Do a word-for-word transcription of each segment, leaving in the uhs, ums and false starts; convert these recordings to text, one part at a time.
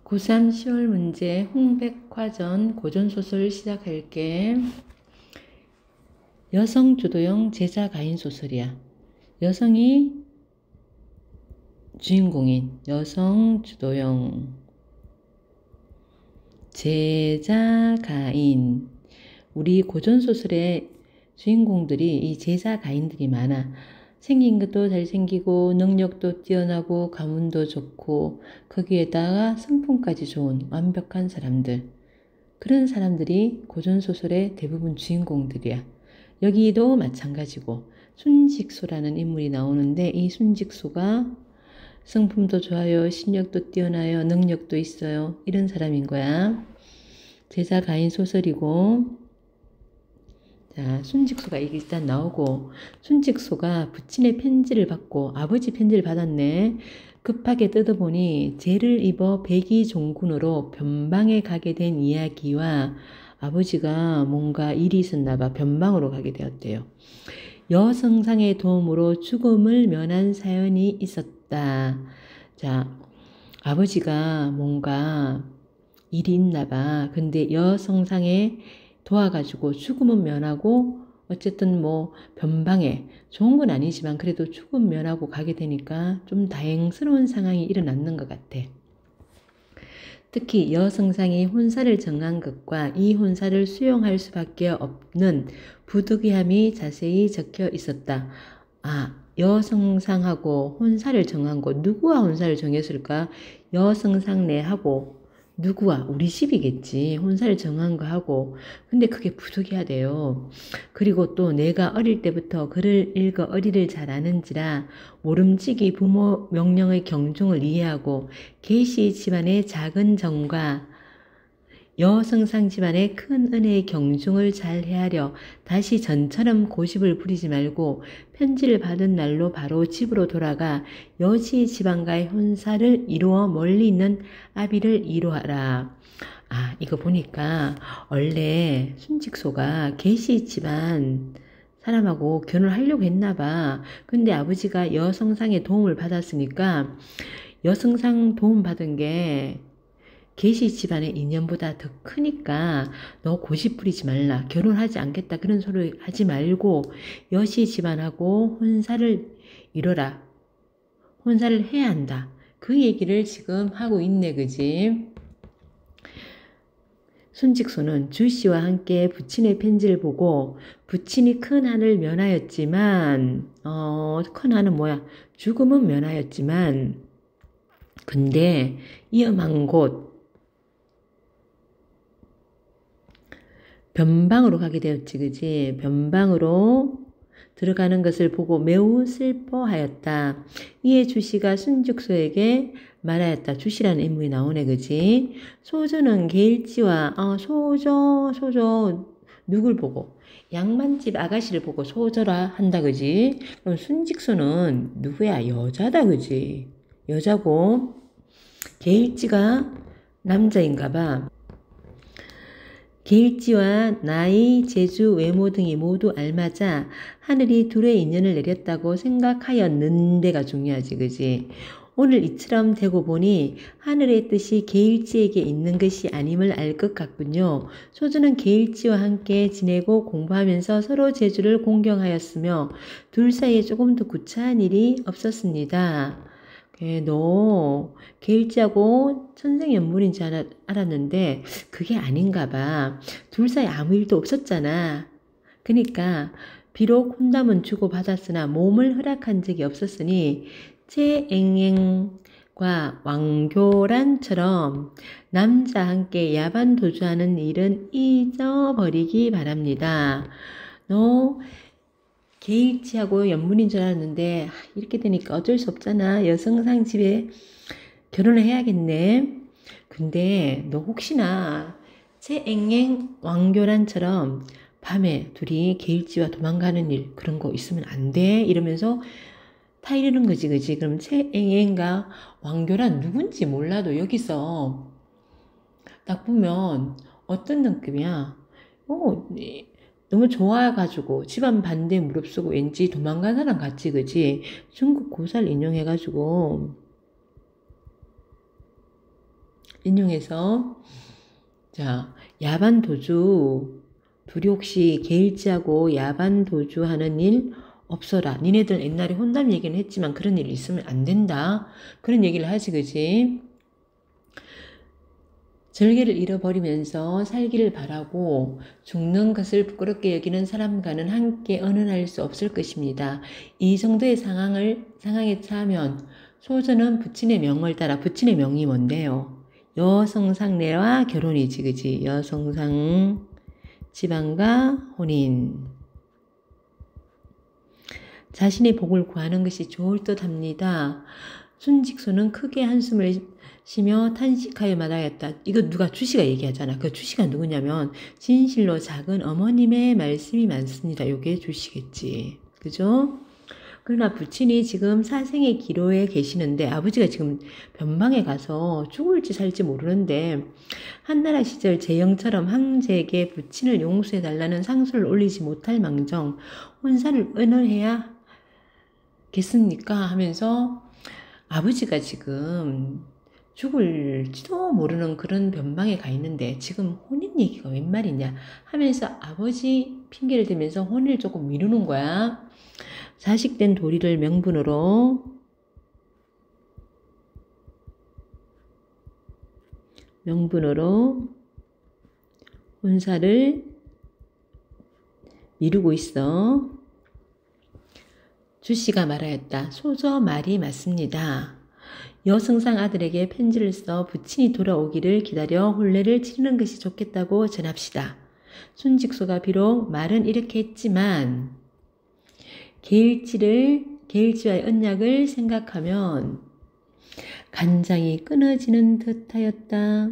고삼 시월 문제 홍백화전 고전소설 시작할게. 여성 주도형 제자 가인 소설이야. 여성이 주인공인 여성 주도형 제자 가인. 우리 고전소설의 주인공들이 이 제자 가인들이 많아. 생긴 것도 잘생기고 능력도 뛰어나고 가문도 좋고 거기에다가 성품까지 좋은 완벽한 사람들. 그런 사람들이 고전소설의 대부분 주인공들이야. 여기도 마찬가지고 순직소라는 인물이 나오는데 이 순직소가 성품도 좋아요, 실력도 뛰어나요, 능력도 있어요. 이런 사람인 거야. 제자 가인 소설이고, 자, 순직소가 이게 일단 나오고, 순직소가 부친의 편지를 받고 아버지 편지를 받았네. 급하게 뜯어보니 죄를 입어 백의종군으로 변방에 가게 된 이야기와 아버지가 뭔가 일이 있었나 봐. 변방으로 가게 되었대요. 여성상의 도움으로 죽음을 면한 사연이 있었다. 자, 아버지가 뭔가 일이 있나 봐. 근데 여성상에 도와가지고 죽음은 면하고 어쨌든 뭐 변방에 좋은 건 아니지만 그래도 죽음 면하고 가게 되니까 좀 다행스러운 상황이 일어났는 것 같아. 특히 여성상이 혼사를 정한 것과 이 혼사를 수용할 수밖에 없는 부득이함이 자세히 적혀 있었다. 아, 여성상하고 혼사를 정한 거 누구와 혼사를 정했을까? 여성상 내하고 누구와? 우리 집이겠지. 혼사를 정한 거 하고. 근데 그게 부득이하대요. 그리고 또 내가 어릴 때부터 글을 읽어 어리를 잘 아는지라 모름지기 부모 명령의 경중을 이해하고 계시 집안의 작은 정과 여성상 집안의 큰 은혜의 경중을 잘 헤아려 다시 전처럼 고집을 부리지 말고 편지를 받은 날로 바로 집으로 돌아가 여지 집안과의 혼사를 이루어 멀리 있는 아비를 이루어하라. 아, 이거 보니까 원래 순직소가 계시 집안 사람하고 결혼을 하려고 했나 봐. 근데 아버지가 여성상의 도움을 받았으니까 여성상 도움 받은 게 계시 집안의 인연보다 더 크니까 너 고집 부리지 말라. 결혼하지 않겠다. 그런 소리 하지 말고 여시 집안하고 혼사를 이뤄라. 혼사를 해야 한다. 그 얘기를 지금 하고 있네. 그지? 순직소는 주씨와 함께 부친의 편지를 보고 부친이 큰 한을 면하였지만 어, 큰 한은 뭐야? 죽음은 면하였지만 근데 위험한 곳 변방으로 가게 되었지, 그지? 변방으로 들어가는 것을 보고 매우 슬퍼하였다. 이에 주씨가 순직소에게 말하였다. 주씨라는 인물이 나오네, 그지? 소조는 게일지와, 어, 소조, 소조, 누굴 보고? 양반집 아가씨를 보고 소조라 한다, 그지? 그럼 순직소는 누구야? 여자다, 그지? 여자고, 게일지가 남자인가 봐. 계일지와 나이, 재주, 외모 등이 모두 알맞아 하늘이 둘의 인연을 내렸다고 생각하였는데가 중요하지, 그지? 오늘 이처럼 되고 보니 하늘의 뜻이 계일지에게 있는 것이 아님을 알 것 같군요. 소주는 계일지와 함께 지내고 공부하면서 서로 재주를 공경하였으며 둘 사이에 조금 더 구차한 일이 없었습니다. 너 계일지하고 천생연분인 줄 알았는데 그게 아닌가 봐. 둘 사이 아무 일도 없었잖아. 그러니까 비록 혼담은 주고받았으나 몸을 허락한 적이 없었으니 최앵앵과 왕교란처럼 남자 함께 야반 도주하는 일은 잊어버리기 바랍니다. 너 계일지하고 연분인 줄 알았는데 이렇게 되니까 어쩔 수 없잖아. 여성상 집에 결혼을 해야겠네. 근데 너 혹시나 최앵앵 왕교란처럼 밤에 둘이 계일지와 도망가는 일 그런 거 있으면 안 돼. 이러면서 타이르는 거지, 그지? 그럼 최앵앵과 왕교란 누군지 몰라도 여기서 딱 보면 어떤 느낌이야? 어, 너무 좋아가지고 집안 반대에 무릅쓰고 왠지 도망간 사람 같지, 그지? 중국 고사를 인용해가지고 인용해서 자, 야반 도주 둘이 혹시 게일지하고 야반 도주하는 일 없어라. 니네들 옛날에 혼담 얘기는 했지만 그런 일 있으면 안 된다. 그런 얘기를 하지, 그지? 절개를 잃어버리면서 살기를 바라고 죽는 것을 부끄럽게 여기는 사람과는 함께 언언할 수 없을 것입니다. 이 정도의 상황을, 상황에 처하면 소전은 부친의 명을 따라, 부친의 명이 뭔데요? 여성상례와 결혼이지, 그지? 여성상 지방과 혼인. 자신의 복을 구하는 것이 좋을 듯 합니다. 순직소는 크게 한숨을 쉬며 탄식하여 말하였다. 이거 누가 주시가 얘기하잖아. 그 주시가 누구냐면 진실로 작은 어머님의 말씀이 많습니다. 요게 주시겠지. 그죠? 그러나 부친이 지금 사생의 기로에 계시는데 아버지가 지금 변방에 가서 죽을지 살지 모르는데 한나라 시절 재영처럼 황제에게 부친을 용서해달라는 상소를 올리지 못할 망정 혼사를 은언해야겠습니까? 하면서 아버지가 지금 죽을지도 모르는 그런 변방에 가 있는데 지금 혼인 얘기가 웬 말이냐 하면서 아버지 핑계를 대면서 혼인을 조금 미루는 거야. 자식된 도리를 명분으로 명분으로 혼사를 미루고 있어. 주씨가 말하였다. 소저 말이 맞습니다. 여승상 아들에게 편지를 써 부친이 돌아오기를 기다려 혼례를 치르는 것이 좋겠다고 전합시다. 순직소가 비록 말은 이렇게 했지만 게일지를 게일지와의 언약을 생각하면 간장이 끊어지는 듯하였다.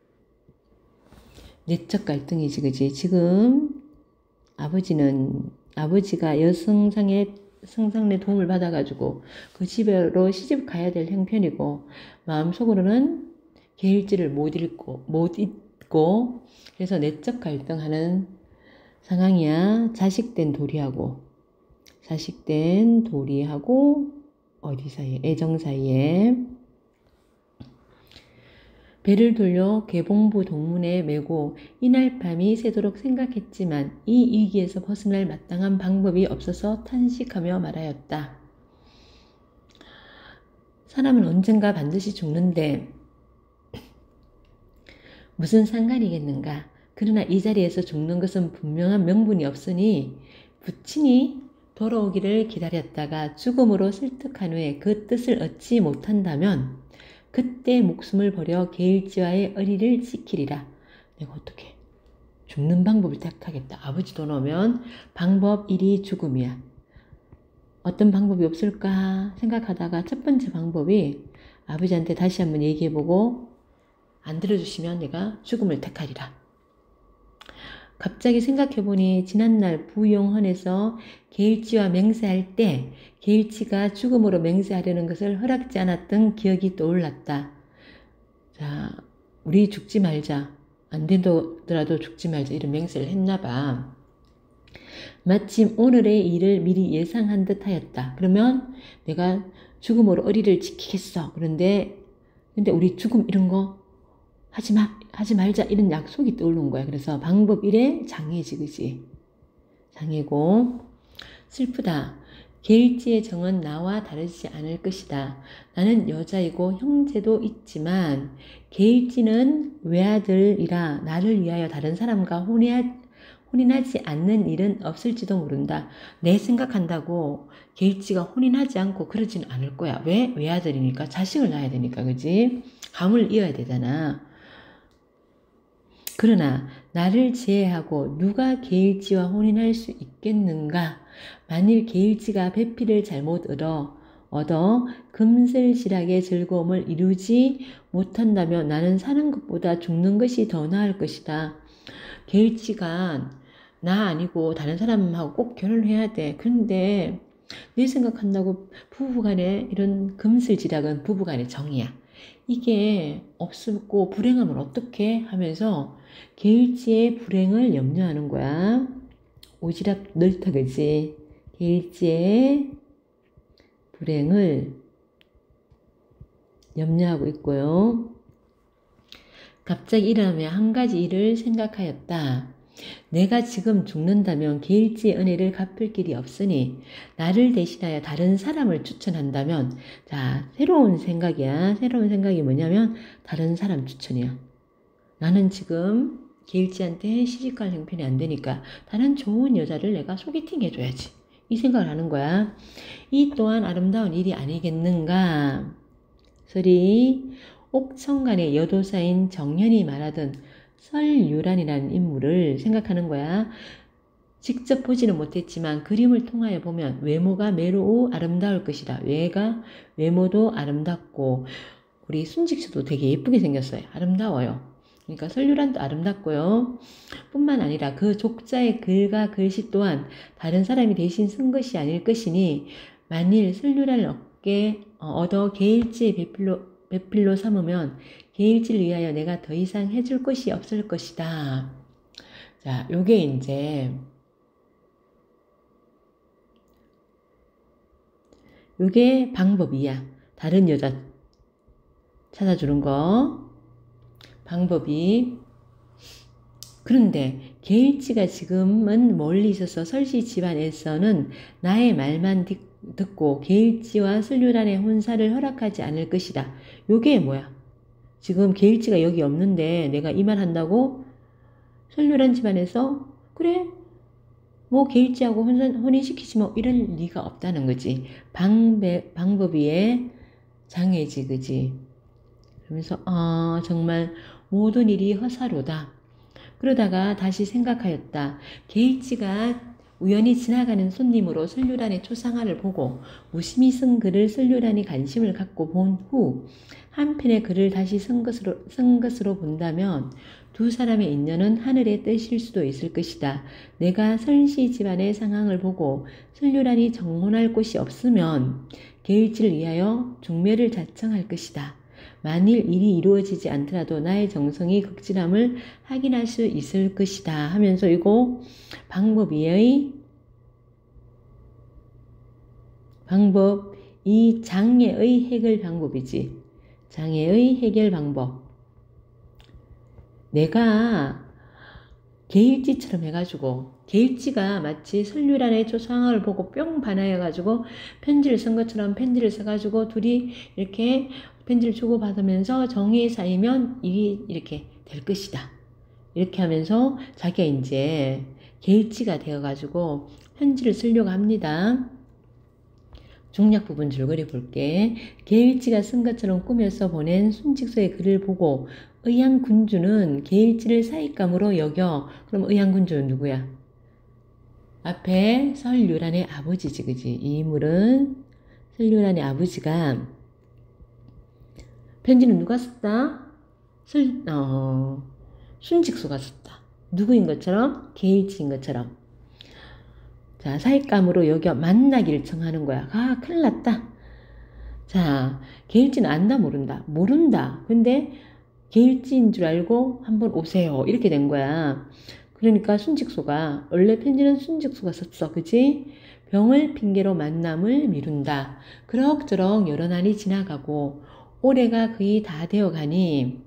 내적 갈등이지, 그지? 지금 아버지는 아버지가 여승상의 승상의 도움을 받아가지고 그 집으로 시집 가야 될 형편이고 마음속으로는 게일지를 못 읽고 못 잊고 그래서 내적 갈등하는 상황이야. 자식된 도리하고 자식된 도리하고 어디 사이에 애정 사이에 배를 돌려 개봉부 동문에 메고 이날 밤이 새도록 생각했지만 이 위기에서 벗어날 마땅한 방법이 없어서 탄식하며 말하였다. 사람은 언젠가 반드시 죽는데 무슨 상관이겠는가. 그러나 이 자리에서 죽는 것은 분명한 명분이 없으니 부친이 돌아오기를 기다렸다가 죽음으로 설득한 후에 그 뜻을 얻지 못한다면 그때 목숨을 버려 게일지와의 의리를 지키리라. 내가 어떻게 죽는 방법을 택하겠다. 아버지 돌아오면 방법 일이 죽음이야. 어떤 방법이 없을까 생각하다가 첫 번째 방법이 아버지한테 다시 한번 얘기해보고 안 들어주시면 내가 죽음을 택하리라. 갑자기 생각해보니 지난날 부용헌에서 게일지와 맹세할 때 게일지가 죽음으로 맹세하려는 것을 허락지 않았던 기억이 떠올랐다. 자, 우리 죽지 말자. 안 되더라도 죽지 말자. 이런 맹세를 했나봐. 마침 오늘의 일을 미리 예상한 듯 하였다. 그러면 내가 죽음으로 의리를 지키겠어. 그런데 근데 우리 죽음 이런 거 하지 마, 하지 말자 이런 약속이 떠오르는 거야. 그래서 방법 일에 장애지, 그지? 장애고 슬프다. 게일지의 정은 나와 다르지 않을 것이다. 나는 여자이고 형제도 있지만 게일지는 외아들이라 나를 위하여 다른 사람과 혼인하, 혼인하지 않는 일은 없을지도 모른다. 내 생각한다고 게일지가 혼인하지 않고 그러지는 않을 거야. 왜? 외아들이니까 자식을 낳아야 되니까, 그지? 감을 이어야 되잖아. 그러나 나를 제외하고 누가 게일지와 혼인할 수 있겠는가? 만일 게일지가 배필을 잘못 얻어, 얻어 금슬실하게 즐거움을 이루지 못한다면 나는 사는 것보다 죽는 것이 더 나을 것이다. 게일지가 나 아니고 다른 사람하고 꼭 결혼해야 돼. 근데 내 생각한다고 부부간에 이런 금슬지락은 부부간의 정이야. 이게 없고 불행하면 어떡해? 하면서 게일지의 불행을 염려하는 거야. 오지랖 넓다, 그지? 게일지의 불행을 염려하고 있고요. 갑자기 일어나며 한 가지 일을 생각하였다. 내가 지금 죽는다면 계일지의 은혜를 갚을 길이 없으니 나를 대신하여 다른 사람을 추천한다면, 자, 새로운 생각이야. 새로운 생각이 뭐냐면 다른 사람 추천이야. 나는 지금 계일지한테 시집갈 형편이 안 되니까 다른 좋은 여자를 내가 소개팅 해줘야지. 이 생각을 하는 거야. 이 또한 아름다운 일이 아니겠는가. 서리 옥천간의 여도사인 정현이 말하던 설유란이라는 인물을 생각하는 거야. 직접 보지는 못했지만 그림을 통하여 보면 외모가 매우 아름다울 것이다. 외가 외모도 아름답고 우리 순직수도 되게 예쁘게 생겼어요. 아름다워요. 그러니까 설유란도 아름답고요. 뿐만 아니라 그 족자의 글과 글씨 또한 다른 사람이 대신 쓴 것이 아닐 것이니 만일 설유란을 얻게 얻어 계일지의 배필로 배필로 삼으면 계일지를 위하여 내가 더 이상 해줄 것이 없을 것이다. 자, 요게 이제 요게 방법이야. 다른 여자 찾아주는 거 방법이. 그런데 계일지가 지금은 멀리 있어서 설씨 집안에서는 나의 말만 듣고 계일지와 설유란의 혼사를 허락하지 않을 것이다. 요게 뭐야? 지금 계일지가 여기 없는데 내가 이 말 한다고? 설유란 집안에서 그래 뭐 계일지하고 혼인시키지 뭐 이럴 리가 없다는 거지. 방배, 방법이의 장애지, 그지? 그러면서 아 정말 모든 일이 허사로다. 그러다가 다시 생각하였다. 계일지가 우연히 지나가는 손님으로 설유란의 초상화를 보고 무심히 쓴 글을 설유란이 관심을 갖고 본 후 한편의 글을 다시 쓴 것으로, 쓴 것으로 본다면 두 사람의 인연은 하늘의 뜻일 수도 있을 것이다. 내가 설씨 집안의 상황을 보고 설유란이 정혼할 곳이 없으면 계일지를 위하여 중매를 자청할 것이다. 만일 일이 이루어지지 않더라도 나의 정성이 극진함을 확인할 수 있을 것이다 하면서 이거 방법이의 방법, 이 장애의 해결 방법이지. 장애의 해결 방법. 내가 계일지처럼 해가지고 계일지가 마치 설유란의 초상화를 보고 뿅 반하여가지고 편지를 쓴 것처럼 편지를 써가지고 둘이 이렇게 편지를 주고받으면서 정이 쌓이면 일이 이렇게 될 것이다. 이렇게 하면서 자기가 이제 계일지가 되어가지고 편지를 쓰려고 합니다. 중략 부분 줄거리 볼게. 계일지가 쓴 것처럼 꾸며서 보낸 순직소의 글을 보고 의향군주는 계일지를 사익감으로 여겨. 그럼 의향군주는 누구야? 앞에 설유란의 아버지지, 그지? 이 인물은 설유란의 아버지가 편지는 누가 썼다? 설, 어, 순직소가 썼다. 누구인 것처럼? 계일지인 것처럼. 자, 사익감으로 여겨 만나기를 청하는 거야. 아, 큰일 났다. 자, 계일지는 안다, 모른다? 모른다. 근데 계일지인 줄 알고 한번 오세요. 이렇게 된 거야. 그러니까 순직소가, 원래 편지는 순직소가 썼어. 그치? 병을 핑계로 만남을 미룬다. 그럭저럭 여러 날이 지나가고 올해가 거의 다 되어가니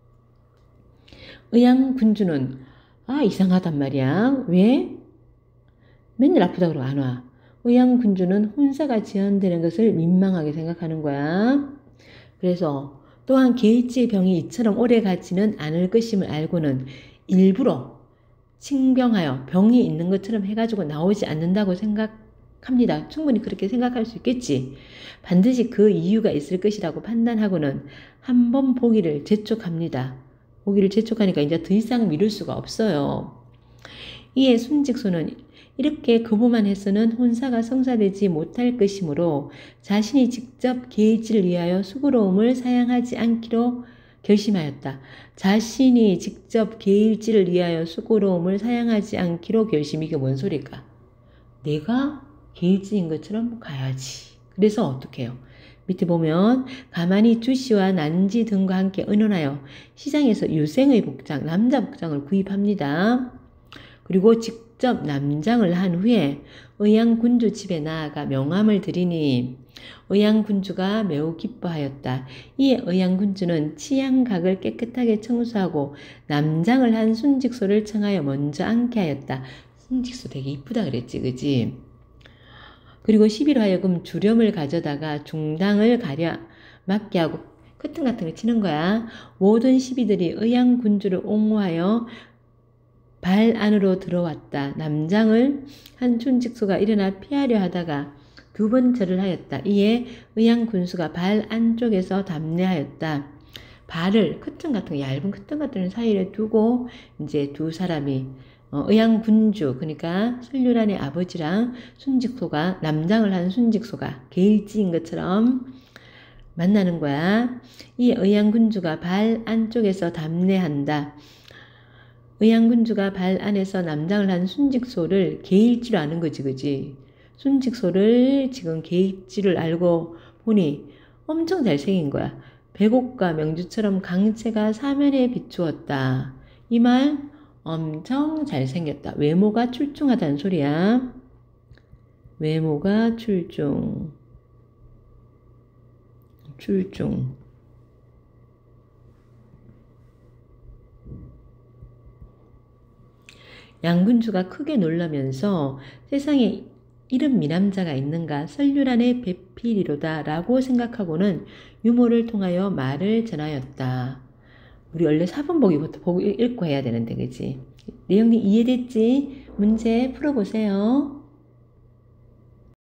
의향군주는 아 이상하단 말이야. 왜? 맨날 아프다 그러고 안 와. 의향군주는 혼사가 지연되는 것을 민망하게 생각하는 거야. 그래서 또한 계일지의 병이 이처럼 오래 가지는 않을 것임을 알고는 일부러 칭병하여 병이 있는 것처럼 해가지고 나오지 않는다고 생각합니다. 충분히 그렇게 생각할 수 있겠지. 반드시 그 이유가 있을 것이라고 판단하고는 한번 보기를 재촉합니다. 보기를 재촉하니까 이제 더 이상 미룰 수가 없어요. 이에 순직소는 이렇게 거부만 해서는 혼사가 성사되지 못할 것이므로 자신이 직접 계일지를 위하여 수고로움을 사양하지 않기로 결심하였다. 자신이 직접 계일지를 위하여 수고로움을 사양하지 않기로 결심. 이게 뭔 소리일까? 내가 계일지인 것처럼 가야지. 그래서 어떻게 해요? 밑에 보면 가만히 주씨와 난지 등과 함께 의논하여 시장에서 유생의 복장, 남자 복장을 구입합니다. 그리고 직접 남장을 한 후에 의향군주 집에 나아가 명함을 드리니 의양군주가 매우 기뻐하였다. 이에 의양군주는 치양각을 깨끗하게 청소하고 남장을 한 순직소를 청하여 먼저 앉게 하였다. 순직소 되게 이쁘다 그랬지, 그지? 그리고 시비로 하여금 주렴을 가져다가 중당을 가려 맞게 하고 커튼 같은 거 치는 거야. 모든 시비들이 의양군주를 옹호하여 발 안으로 들어왔다. 남장을 한 순직소가 일어나 피하려 하다가 두 번 절을 하였다. 이에 의양군수가 발 안쪽에서 답례하였다. 발을 커튼 같은 거, 얇은 커튼 같은 사이에 두고 이제 두 사람이 어, 의양군주, 그러니까 설유란의 아버지랑 순직소가, 남장을 한 순직소가 게일지인 것처럼 만나는 거야. 이 의양군주가 발 안쪽에서 답례한다. 의양군주가 발 안에서 남장을 한 순직소를 게일지로 아는 거지, 그지? 순직소를 지금 게일지를 알고 보니 엄청 잘생긴 거야. 백옥과 명주처럼 강체가 사면에 비추었다. 이 말 엄청 잘생겼다. 외모가 출중하다는 소리야. 외모가 출중. 출중. 양군주가 크게 놀라면서 세상에 이런 미남자가 있는가 설유란의 배필이로다 라고 생각하고는 유모를 통하여 말을 전하였다. 우리 원래 사본보기부터 보고 읽고 해야 되는데, 그치? 내용이 이해됐지? 문제 풀어보세요.